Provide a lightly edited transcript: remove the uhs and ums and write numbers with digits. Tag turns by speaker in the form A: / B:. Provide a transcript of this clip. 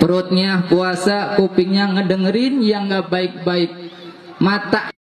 A: perutnya puasa, kupingnya ngedengerin yang nggak baik-baik, mata